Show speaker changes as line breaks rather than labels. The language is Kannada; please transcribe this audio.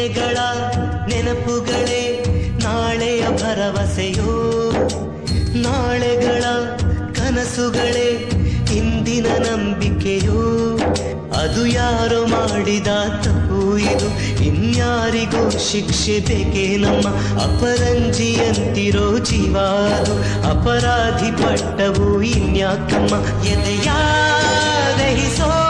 ನಿನ್ನೆಗಳ ನೆನಪುಗಳೇ ನಾಳೆಯ ಭರವಸೆಯೋ, ನಾಳೆಗಳ ಕನಸುಗಳೇ ಇಂದಿನ ನಂಬಿಕೆಯೋ. ಅದು ಯಾರೋ ಮಾಡಿದ ತಪ್ಪು ಇದು, ಇನ್ಯಾರಿಗೂ ಶಿಕ್ಷೆ ಬೇಕೇ ನಮ್ಮ. ಅಪರಂಜಿಯಂತಿರೋ ಜೀವ ಅದು, ಅಪರಾಧಿ ಪಟ್ಟವು ಇನ್ಯಾಕಮ್ಮ. ಎದೆಯ ದಹಿಸೋ